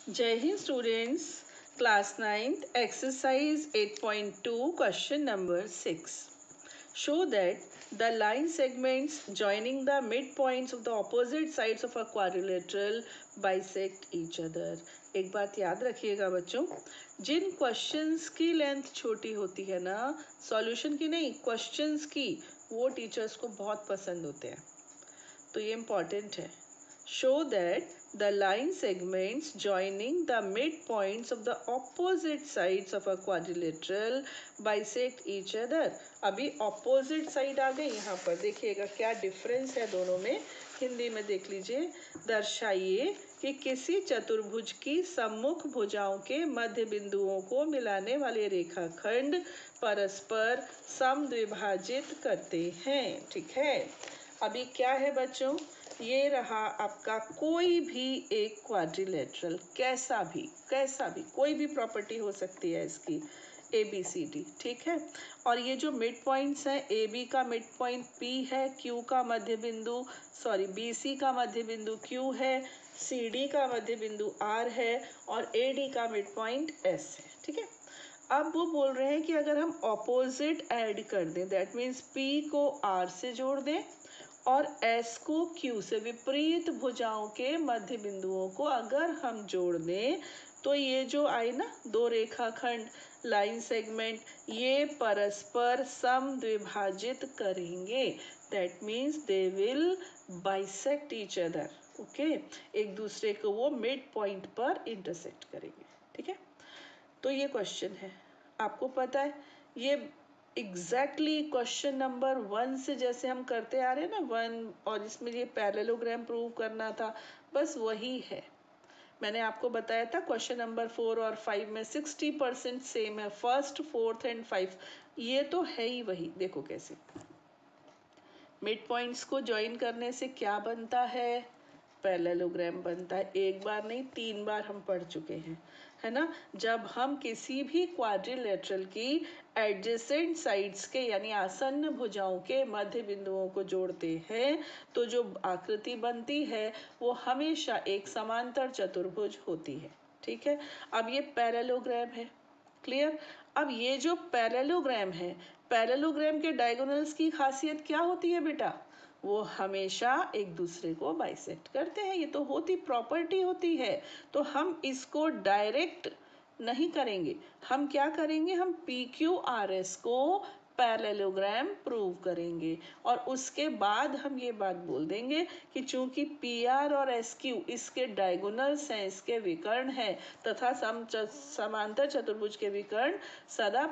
जय Hind students, class 9th exercise 8.2 question number 6. Show that the line segments joining the midpoints of the opposite sides of a quadrilateral bisect each other. एक बात याद रखिएगा बच्चों, जिन questions की length छोटी होती है ना, सॉल्यूशन की नहीं, क्वेश्चंस की, वो टीचर्स को बहुत पसंद होते हैं, तो ये इम्पॉर्टेंट है. Show that the line segments joining the midpoints of the opposite sides of a quadrilateral bisect each other. अभी opposite side आ गई, यहाँ पर देखिएगा क्या डिफरेंस है दोनों में. हिंदी में देख लीजिए. दर्शाइए कि किसी चतुर्भुज की सम्मुख भुजाओं के मध्य बिंदुओं को मिलाने वाले रेखाखंड परस्पर समद्विभाजित करते हैं. ठीक है, अभी क्या है बच्चों, ये रहा आपका कोई भी एक क्वाड्रिलेटरल, कैसा भी कोई भी प्रॉपर्टी हो सकती है इसकी, ए बी सी डी. ठीक है, और ये जो मिड पॉइंट्स हैं, ए बी का मिड पॉइंट पी है, क्यू का मध्य बिंदु बी सी का मध्य बिंदु क्यू है, सी डी का मध्य बिंदु आर है, और ए डी का मिड पॉइंट एस है. ठीक है, अब वो बोल रहे हैं कि अगर हम ऑपोजिट ऐड कर दें, दैट मीन्स पी को आर से जोड़ दें और S को Q से, विपरीत भुजाओं के मध्य बिंदुओं को अगर हम जोड़ दें, तो ये जो आए ना दो रेखाखंड, लाइन सेगमेंट, ये परस्पर समद्विभाजित करेंगे. That means they will bisect each other. Okay, एक दूसरे को वो मिड पॉइंट पर इंटरसेक्ट करेंगे. ठीक है, तो ये क्वेश्चन है, आपको पता है ये एग्जैक्टली क्वेश्चन नंबर 1 से जैसे हम करते आ रहे हैं ना 1, और इसमें ये पैरेललोग्राम प्रूव करना था, बस वही है. मैंने आपको बताया था क्वेश्चन नंबर 4 और 5 में 60% सेम है, फर्स्ट, फोर्थ एंड 5, ये तो है ही वही. देखो कैसे मिड पॉइंट्स को ज्वाइन करने से क्या बनता है, पैरेललोग्राम बनता है. एक बार नहीं, 3 बार हम पढ़ चुके हैं, है ना. जब हम किसी भी क्वाड्रिलेटरल की एडजेसेंट साइड्स के यानी आसन्न भुजाओं के मध्य बिंदुओं को जोड़ते हैं, तो जो आकृति बनती है वो हमेशा एक समांतर चतुर्भुज होती है. ठीक है, अब ये पैरेललोग्राम है, क्लियर. अब ये जो पैरेललोग्राम है, पैरेललोग्राम के डायगोनल्स की खासियत क्या होती है बेटा, वो हमेशा एक दूसरे को बाइसेक्ट करते हैं. ये तो होती प्रॉपर्टी होती है. तो हम इसको डायरेक्ट नहीं करेंगे, हम क्या करेंगे, हम पी क्यू आर एस को पैरेललोग्राम प्रूव करेंगे, और उसके बाद हम ये बात बोल देंगे कि चूंकि पी आर और एस क्यू इसके डायगोनल्स हैं, इसके विकर्ण हैं, तथा समांतर चतुर्भुज के विकर्ण सदा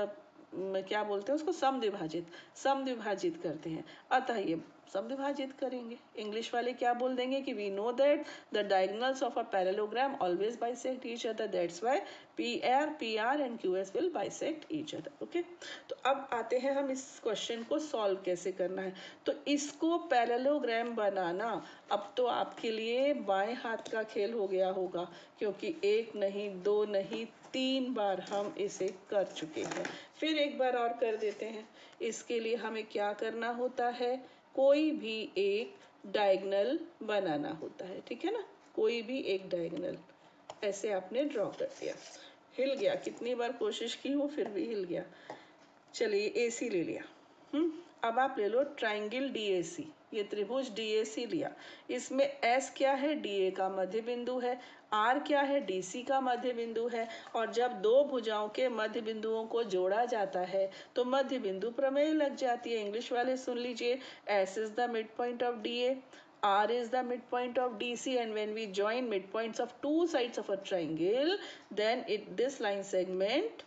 क्या बोलते हैं उसको, समद्विभाजित करते हैं, अतः ये समद्विभाजित करेंगे. इंग्लिश वाले क्या बोल देंगे कि we know that the diagonals of a parallelogram always bisect each other, that's why P R and Q S will bisect each other. Okay, तो अब आते हैं हम इस क्वेश्चन को सॉल्व कैसे करना है. तो इसको पैरेललोग्राम बनाना अब तो आपके लिए बाएं हाथ का खेल हो गया होगा, क्योंकि एक नहीं, दो नहीं, 3 बार हम इसे कर चुके हैं. फिर एक बार और कर देते हैं. इसके लिए हमें क्या करना होता है, कोई भी एक डायगोनल बनाना होता है. ठीक है ना, कोई भी एक डायगोनल ऐसे आपने ड्रॉ कर दिया. हिल गया, कितनी बार कोशिश की हो फिर भी हिल गया. चलिए AC ले लिया. अब आप ले लो ट्राइंगल DAC. ये त्रिभुज DAC लिया, इसमें S क्या है, DA का मध्य बिंदु है, R क्या है, DC का मध्य बिंदु है, और जब दो भुजाओं के मध्य बिंदुओं को जोड़ा जाता है तो मध्य बिंदु प्रमेय लग जाती है. इंग्लिश वाले सुन लीजिए, S is the mid point of DA, R is the midpoint of DC, and when we join midpoints of two sides of a triangle, then this line segment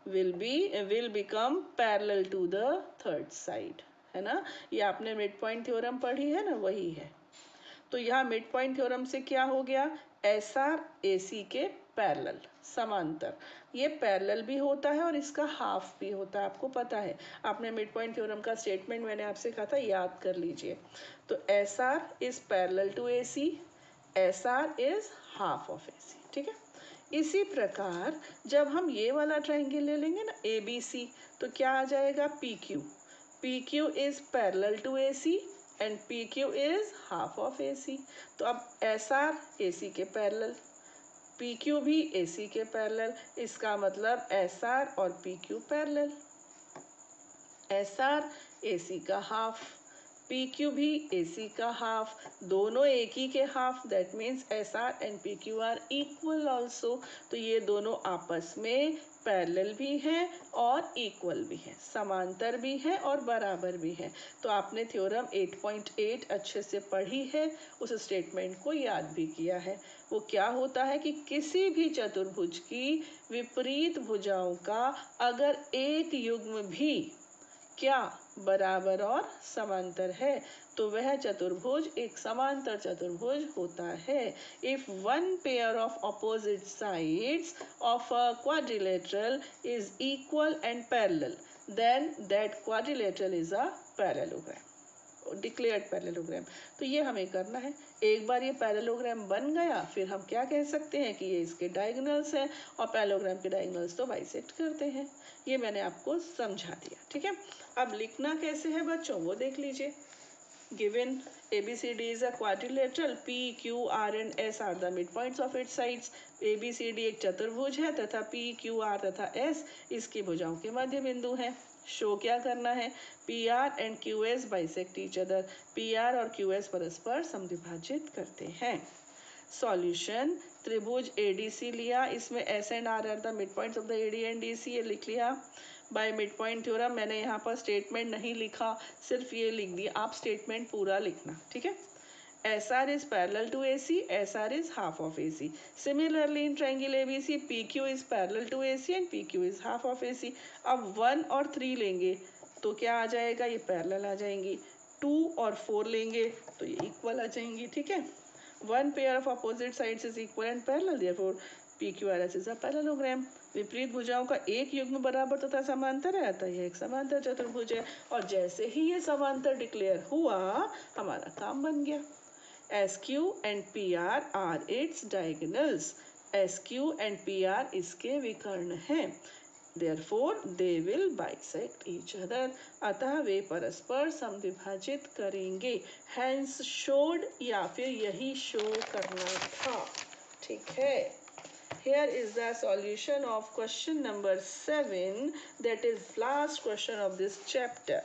will become parallel to the third side. है ना, ये आपने mid point theorem पढ़ी है ना, वही है. तो यहाँ मिड पॉइंट थ्योरम से क्या हो गया, SR AC के पैरेलल, समांतर. ये पैरेलल भी होता है और इसका हाफ भी होता है, आपको पता है. आपने मिड पॉइंट थ्योरम का स्टेटमेंट मैंने आपसे कहा था, याद कर लीजिए. तो SR is parallel to AC, SR is half of AC. ठीक है, इसी प्रकार जब हम ये वाला ट्राइंगल ले लेंगे ना ABC, तो क्या आ जाएगा, PQ is parallel to AC and PQ is half of AC. तो अब SR AC के पैरेलल, पी क्यू भी ए सी के पैरेलल, इसका मतलब एस आर और P Q parallel. S R A C का हाफ, पी क्यू भी ए सी का हाफ, दोनों एक ही के half, that means S R and P Q are equal also. तो ये दोनों आपस में पैरेलल भी हैं और इक्वल भी हैं, समांतर भी हैं और बराबर भी हैं। तो आपने थ्योरम 8.8 अच्छे से पढ़ी है, उस स्टेटमेंट को याद भी किया है। वो क्या होता है कि किसी भी चतुर्भुज की विपरीत भुजाओं का अगर एक युग्म भी क्या बराबर और समांतर है तो वह चतुर्भुज एक समांतर चतुर्भुज होता है। If one pair of opposite sides of a quadrilateral is equal and parallel, then that quadrilateral is a parallelogram, declared parallelogram. तो ये हमें करना है। एक बार ये पैरेललोग्राम बन गया फिर हम क्या कह सकते हैं कि ये इसके डायगोनल्स हैं और पैरेललोग्राम के डायगोनल्स तो बाइसेक्ट करते हैं। ये मैंने आपको समझा दिया, ठीक है। अब लिखना कैसे है बच्चों वो देख लीजिए। Given ABCD is a quadrilateral, P, Q, R and S are the midpoints of its sides. ABCD एक चतुर्भुज है तथा P, Q, R तथा S इसकी भुजाओं के मध्य बिंदु हैं। शो क्या करना है, PR and QS bisect each other, PR और QS परस्पर समद्विभाजित करते हैं। सॉल्यूशन, त्रिभुज ADC लिया, इसमें S and R are the mid points of the AD and DC, ये लिख लिया। बाय मिड पॉइंट थ्योरम, मैंने यहाँ पर स्टेटमेंट नहीं लिखा, सिर्फ ये लिख दिया, आप स्टेटमेंट पूरा लिखना, ठीक है। S R is parallel to A C, S R is half of A C. Similarly in triangle A B C, P Q is parallel to A C and P Q is half of A C. अब 1 और 3 लेंगे तो क्या आ जाएगा, ये parallel आ जाएंगी। 2 और 4 लेंगे तो ये इक्वल आ जाएंगी, ठीक है। One pair of opposite sides is equal and parallel, therefore PQRS is a parallelogram. विपरीत भुजाओं का एक युग्म बराबर तथा समांतर है, अतः यह एक समांतर चतुर्भुज है। और जैसे ही ये समांतर डिक्लेयर हुआ हमारा काम बन गया। SQ and PR are its diagonals. SQ and PR इसके विकर्ण हैं। Therefore they will bisect each other. अतः वे परस्पर समद्विभाजित करेंगे। Hence showed या फिर यही शो करना था, ठीक है। Here is the solution of question number 7, that is last question of this chapter.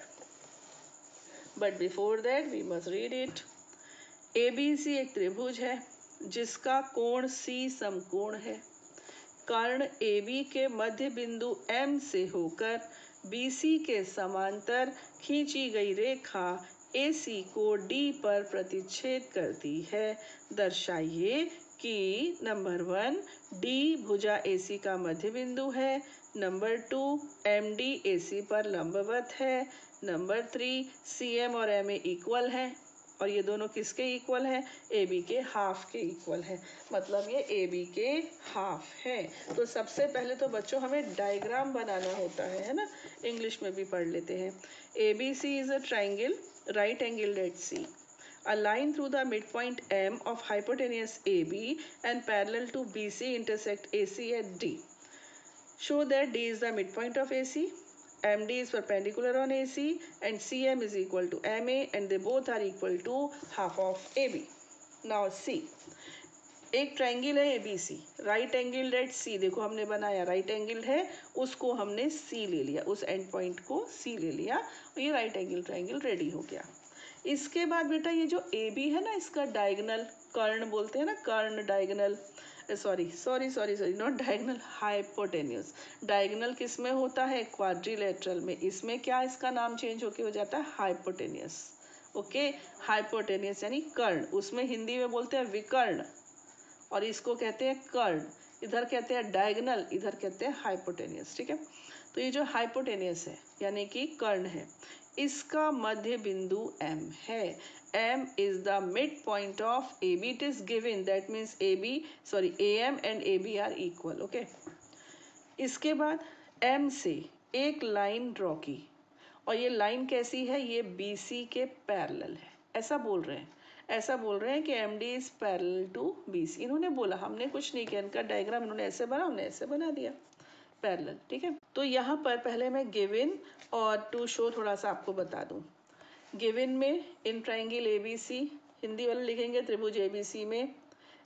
But before that we must read it. ABC एक त्रिभुज है जिसका कोण C समकोण है। कर्ण AB के मध्य बिंदु M से होकर BC के समांतर खींची गई रेखा AC को D पर प्रतिच्छेद करती है। दर्शाइए कि नंबर 1 D भुजा AC का मध्य बिंदु है, नंबर 2 MD AC पर लंबवत है, नंबर 3 CM और MA इक्वल है और ये दोनों किसके इक्वल है, AB के हाफ के इक्वल है, मतलब ये AB के हाफ है। तो सबसे पहले तो बच्चों हमें डायग्राम बनाना होता है ना, इंग्लिश में भी पढ़ लेते हैं। ABC is a triangle, right angled at C. A line through the midpoint M of hypotenuse AB and parallel to BC intersect AC at D. Show that D is the midpoint of AC. MD is perpendicular on AC and CM is equal to MA and they both are equal to half of AB. Now see, एक triangle है ABC, right angle at C, देखो हमने बनाया right angle है, उसको हमने C ले लिया, उस एंड पॉइंट को C ले लिया और ये राइट एंगल ट्राइंगल रेडी हो गया। इसके बाद बेटा ये जो AB है ना, इसका डायगोनल, कर्ण बोलते हैं ना, कर्ण diagonal, sorry not diagonal, hypotenuse. Diagonal किस में होता है, क्वाड्रिलेटरल में, इसमें क्या इसका नाम चेंज होके हो जाता है हाइपोटेन्यूस। ओके, हाइपोटेन्यूस यानी कर्ण, उसमें हिंदी में बोलते हैं विकर्ण और इसको कहते हैं कर्ण, इधर कहते हैं डायगोनल, इधर कहते हैं हाइपोटेन्यूस, ठीक है। तो ये जो हाइपोटेन्यूस है यानी कि कर्ण है, इसका मध्य बिंदु M है। M is the midpoint of AB. It is given, that means AM and AB are equal. Okay. इसके बाद M से एक लाइन ड्रॉ की और ये लाइन कैसी है, ये BC के पैरेलल है, ऐसा बोल रहे हैं कि MD is parallel to BC। इन्होंने बोला, हमने कुछ नहीं किया, इनका डायग्राम इन्होंने ऐसे बना, हमने ऐसे बना दिया पैरेलल, ठीक है। तो यहाँ पर पहले मैं गिवन और टू शो थोड़ा सा आपको बता दूँ। गिवन में इन ट्राइंगल ABC, हिंदी वाले लिखेंगे त्रिभुज ABC में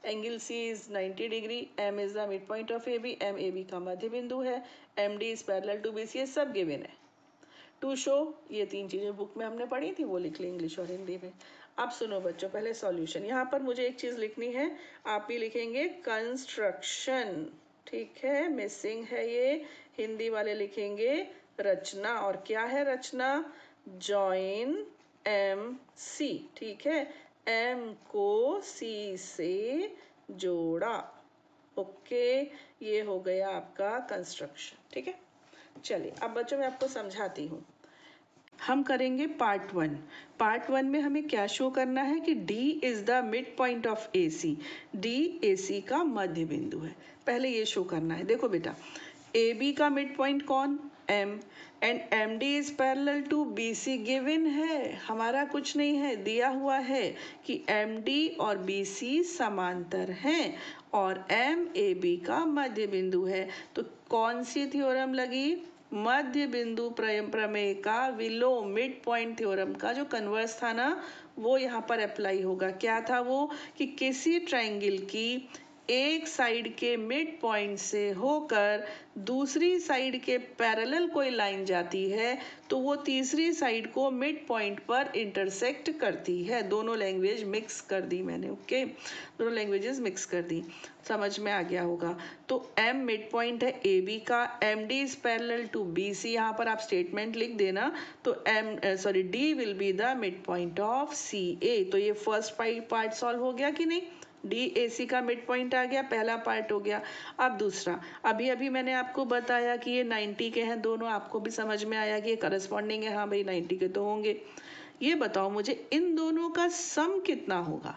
angle C is 90 degree, M is the mid point of A B, M A B का मध्य बिंदु है, M D is parallel to B C, ये सब गिवन है। टू शो, ये 3 चीज़ें बुक में हमने पढ़ी थी, वो लिख ली इंग्लिश और हिंदी में। अब सुनो बच्चों, पहले सॉल्यूशन। यहाँ पर मुझे एक चीज़ लिखनी है, आप भी लिखेंगे कंस्ट्रक्शन, ठीक है, मिसिंग है ये। हिंदी वाले लिखेंगे रचना, और क्या है रचना? जॉइन एम सी, ठीक है, एम को सी से जोड़ा। ओके, ये हो गया आपका कंस्ट्रक्शन, ठीक है। चलिए अब बच्चों मैं आपको समझाती हूँ। हम करेंगे पार्ट 1। पार्ट 1 में हमें क्या शो करना है कि D is the mid point of AC, D AC का मध्य बिंदु है, पहले ये शो करना है। देखो बेटा, AB का मिड पॉइंट कौन? M, and MD is parallel to BC, given है, हमारा कुछ नहीं है, दिया हुआ है कि MD और BC समांतर हैं और MAB का मध्य बिंदु है। तो कौन सी थ्योरम लगी? मध्य बिंदु प्रमेय का विलोम, मिड पॉइंट थ्योरम का जो कन्वर्स था ना, वो यहाँ पर अप्लाई होगा। क्या था वो? कि किसी ट्रायंगल की एक साइड के मिड पॉइंट से होकर दूसरी साइड के पैरेलल कोई लाइन जाती है तो वो तीसरी साइड को मिड पॉइंट पर इंटरसेक्ट करती है। दोनों लैंग्वेज मिक्स कर दी मैंने, ओके, दोनों लैंग्वेजेस मिक्स कर दी, समझ में आ गया होगा। तो M मिड पॉइंट है ए बी का, M D is parallel to B C, यहाँ पर आप स्टेटमेंट लिख देना। तो D will be the mid point of C A. तो ये फर्स्ट पार्ट सॉल्व हो गया कि नहीं? DAC का मिड पॉइंट आ गया, पहला पार्ट हो गया। अब दूसरा, अभी अभी मैंने आपको बताया कि ये 90 के हैं दोनों, आपको भी समझ में आया कि ये करस्पॉन्डिंग है, हाँ भाई 90 के तो होंगे। ये बताओ मुझे, इन दोनों का सम कितना होगा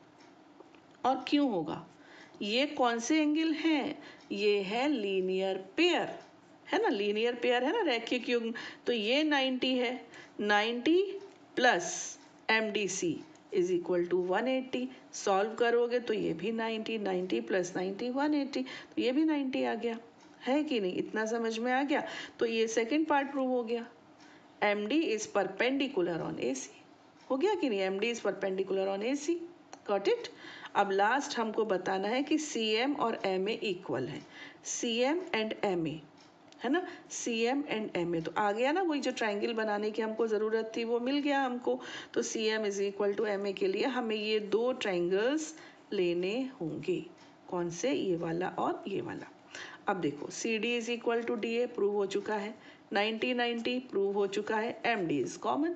और क्यों होगा? ये कौन से एंगल हैं? ये है लीनियर पेयर, है ना, लीनियर पेयर है ना, रैखिक युग्म। तो ये 90 है, 90 plus MDC is equal to 180। Solve करोगे तो ये भी 90, 90 प्लस 90 180, तो ये भी 90 आ गया, है कि नहीं? इतना समझ में आ गया। तो ये सेकंड पार्ट प्रूव हो गया, MD is perpendicular on AC, हो गया कि नहीं? MD is perpendicular on AC, got it. अब लास्ट हमको बताना है कि CM और MA इक्वल है, CM एंड MA, है ना, CM एंड MA। तो आ गया ना, वही जो ट्रायंगल बनाने की हमको ज़रूरत थी वो मिल गया हमको। तो CM is equal to MA के लिए हमें ये दो ट्रायंगल्स लेने होंगे। कौन से? ये वाला और ये वाला। अब देखो, CD is equal to DA prove हो चुका है, 90 90 प्रूव हो चुका है, MD is common,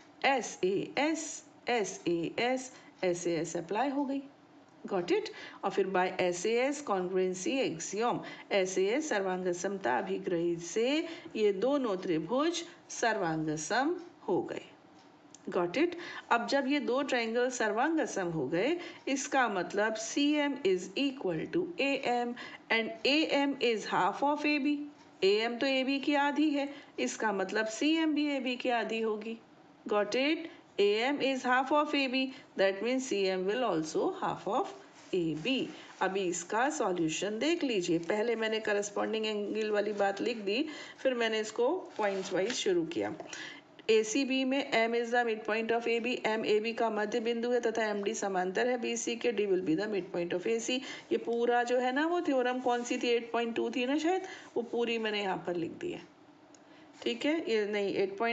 SAS apply हो गई, गॉट इट। और फिर by SAS congruency axiom, SAS सर्वांग समता अभिग्रही से ये दोनों त्रिभुज सर्वांग सम हो गए, गॉट इट। अब जब ये दो ट्रायंगल सर्वांग सम हो गए, इसका मतलब CM is equal to AM and AM is half of AB। AM तो AB की आधी है, इसका मतलब CM भी AB की आधी होगी, got it। AM is half of AB, that means CM will also half of AB। अभी इसका सॉल्यूशन देख लीजिए। पहले मैंने करस्पॉन्डिंग एंगल वाली बात लिख दी, फिर मैंने इसको पॉइंट्स वाइज शुरू किया। ACB में M is the mid point of AB, M AB का मध्य बिंदु है तथा MD समांतर है BC के, D will be the mid point of AC। ये पूरा जो है ना वो थ्योरम कौन सी थी, 8.2 थी ना शायद, वो पूरी मैंने यहाँ पर लिख दी है, ठीक है। ये नहीं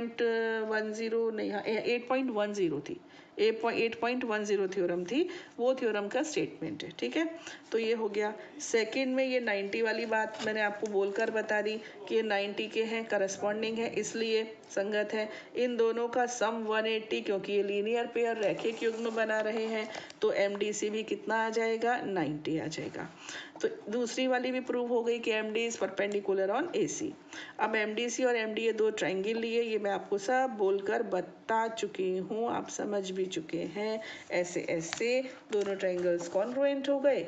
8.10 नहीं, हाँ 8.10 थी, 8.10 थ्योरम थी, वो थ्योरम का स्टेटमेंट है, ठीक है। तो ये हो गया। सेकंड में ये 90 वाली बात मैंने आपको बोलकर बता दी कि ये 90 के हैं, करस्पॉन्डिंग है, इसलिए संगत है। इन दोनों का सम 180, क्योंकि ये लीनियर पेयर रैखिक युग्म बना रहे हैं, तो MDC भी कितना आ जाएगा? 90 आ जाएगा। तो दूसरी वाली भी प्रूव हो गई कि MD is perpendicular on AC। अब MDC और MD ये दो ट्रायंगल लिए, ये मैं आपको सब बोलकर बता चुकी हूँ, आप समझ भी चुके हैं। ऐसे ऐसे दोनों ट्रायंगल्स कॉन्ग्रुएंट हो गए।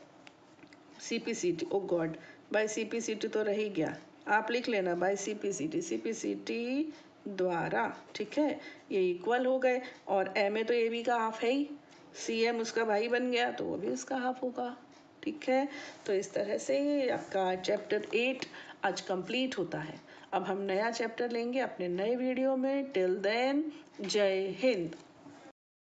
CPCT, oh God, by CPCT तो रह ही गया, आप लिख लेना बाय CPCT द्वारा, ठीक है। ये इक्वल हो गए, और MA तो AB का हाफ है ही, CM उसका भाई बन गया तो वो भी उसका हाफ होगा, ठीक है। तो इस तरह से आपका चैप्टर 8 आज कंप्लीट होता है। अब हम नया चैप्टर लेंगे अपने नए वीडियो में। टिल देन, जय हिंद।